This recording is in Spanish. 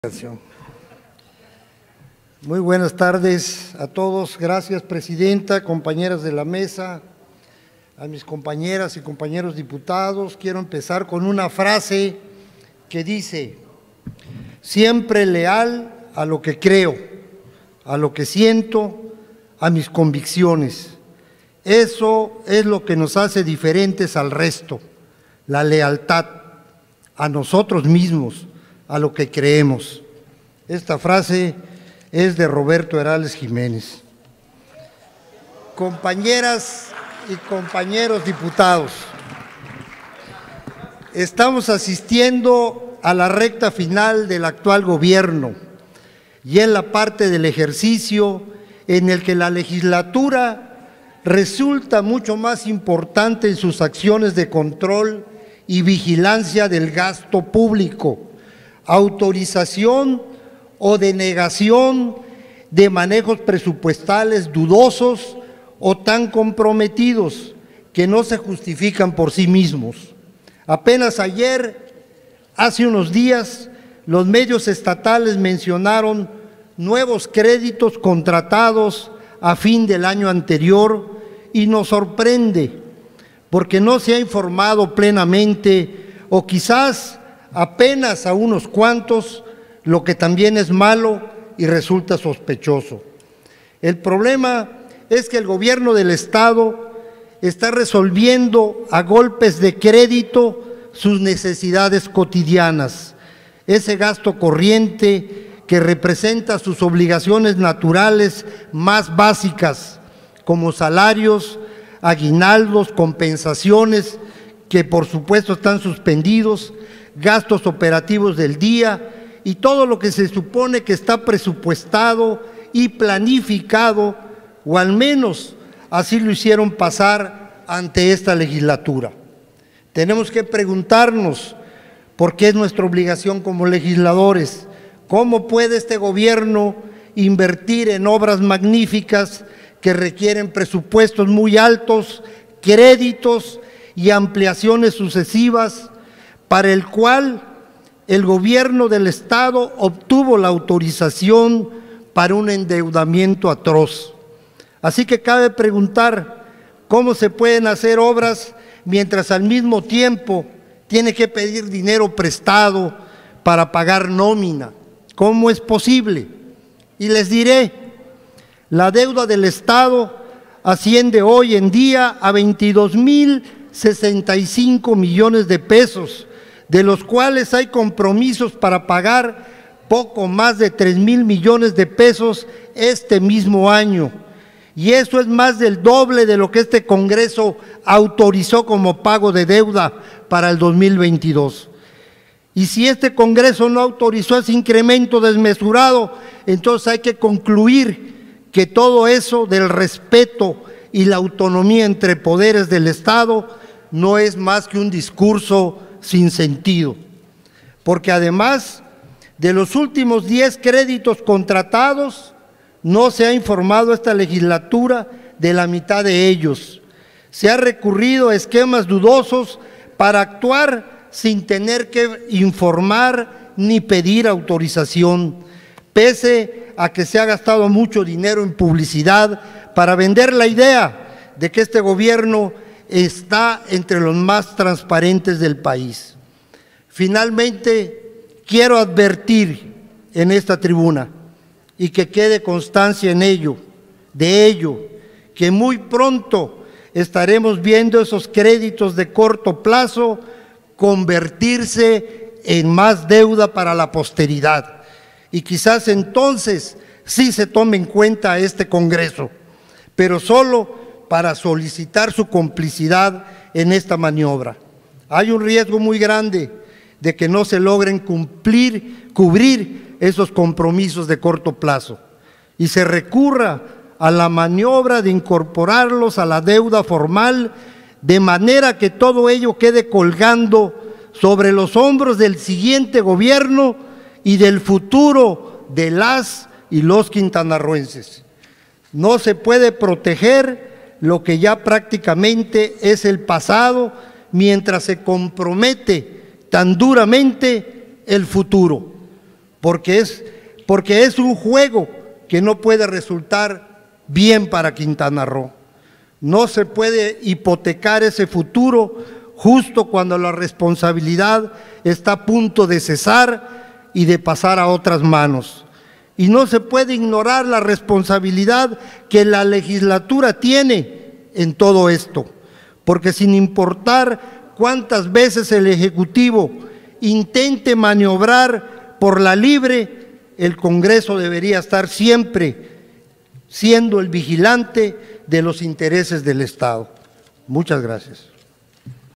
Muy buenas tardes a todos. Gracias, presidenta, compañeras de la mesa, a mis compañeras y compañeros diputados. Quiero empezar con una frase que dice: siempre leal a lo que creo, a lo que siento, a mis convicciones. Eso es lo que nos hace diferentes al resto, la lealtad a nosotros mismos, a lo que creemos. Esta frase es de Roberto Herales Jiménez. Compañeras y compañeros diputados, estamos asistiendo a la recta final del actual gobierno y en la parte del ejercicio en el que la legislatura resulta mucho más importante en sus acciones de control y vigilancia del gasto público, autorización o denegación de manejos presupuestales dudosos o tan comprometidos que no se justifican por sí mismos. Apenas ayer, hace unos días, los medios estatales mencionaron nuevos créditos contratados a fin del año anterior y nos sorprende porque no se ha informado plenamente o quizás apenas a unos cuantos, lo que también es malo y resulta sospechoso. El problema es que el gobierno del Estado está resolviendo a golpes de crédito sus necesidades cotidianas, ese gasto corriente que representa sus obligaciones naturales más básicas, como salarios, aguinaldos, compensaciones, que por supuesto están suspendidos, gastos operativos del día y todo lo que se supone que está presupuestado y planificado, o al menos así lo hicieron pasar ante esta legislatura. Tenemos que preguntarnos, porque es nuestra obligación como legisladores, ¿cómo puede este gobierno invertir en obras magníficas que requieren presupuestos muy altos, créditos y ampliaciones sucesivas, para el cual el gobierno del Estado obtuvo la autorización para un endeudamiento atroz? Así que cabe preguntar, ¿cómo se pueden hacer obras mientras al mismo tiempo tiene que pedir dinero prestado para pagar nómina? ¿Cómo es posible? Y les diré, la deuda del Estado asciende hoy en día a 22,065 millones de pesos, de los cuales hay compromisos para pagar poco más de 3,000 millones de pesos este mismo año. Y eso es más del doble de lo que este Congreso autorizó como pago de deuda para el 2022. Y si este Congreso no autorizó ese incremento desmesurado, entonces hay que concluir que todo eso del respeto y la autonomía entre poderes del Estado no es más que un discurso sin sentido, porque además de los últimos 10 créditos contratados, no se ha informado a esta legislatura de la mitad de ellos. Se ha recurrido a esquemas dudosos para actuar sin tener que informar ni pedir autorización, pese a que se ha gastado mucho dinero en publicidad para vender la idea de que este gobierno está entre los más transparentes del país. Finalmente, quiero advertir en esta tribuna y que quede constancia en ello, que muy pronto estaremos viendo esos créditos de corto plazo convertirse en más deuda para la posteridad. Y quizás entonces sí se tome en cuenta este Congreso, pero solo para solicitar su complicidad en esta maniobra. Hay un riesgo muy grande de que no se logren cubrir esos compromisos de corto plazo y se recurra a la maniobra de incorporarlos a la deuda formal, de manera que todo ello quede colgando sobre los hombros del siguiente gobierno y del futuro de las y los quintanarroenses. No se puede proteger lo que ya prácticamente es el pasado, mientras se compromete tan duramente el futuro. porque es un juego que no puede resultar bien para Quintana Roo. No se puede hipotecar ese futuro justo cuando la responsabilidad está a punto de cesar y de pasar a otras manos. Y no se puede ignorar la responsabilidad que la legislatura tiene en todo esto, porque sin importar cuántas veces el Ejecutivo intente maniobrar por la libre, el Congreso debería estar siempre siendo el vigilante de los intereses del Estado. Muchas gracias.